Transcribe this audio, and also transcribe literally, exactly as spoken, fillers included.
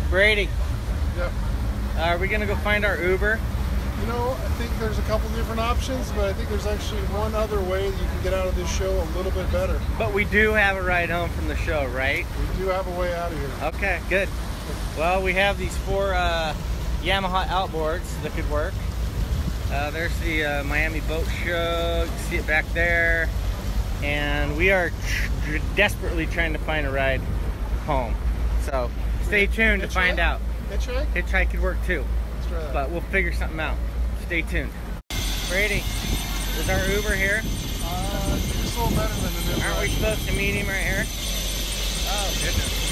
Brady. Yep. Uh, are we gonna go find our Uber? You know, I think there's a couple different options, but I think there's actually one other way that you can get out of this show a little bit better. But we do have a ride home from the show, right? We do have a way out of here. Okay, good. Well, we have these four uh, Yamaha outboards that could work. Uh, there's the uh, Miami Boat Show. You can see it back there. And we are tr desperately trying to find a ride home. So stay tuned to find out. Hitchhike? Hitchhike could work too. Let's try that. But we'll figure something out. Stay tuned. Brady, is our Uber here? Uh, it's a little better than the new Aren't we supposed to meet him right here? Oh, goodness.